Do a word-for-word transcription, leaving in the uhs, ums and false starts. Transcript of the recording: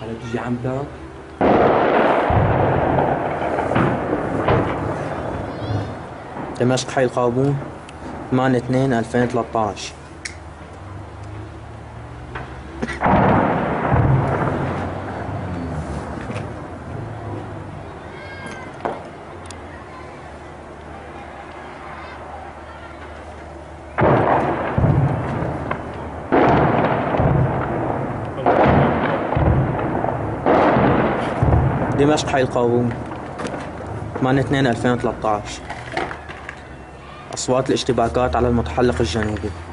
على تجي عمتك. دمشق حي القابون ثمانية اثنين ألفين وثلاثة عشر. دمشق حي القابون ثمانية اثنين ألفين وثلاثة عشر. أصوات الاشتباكات على المتحلق الجنوبي.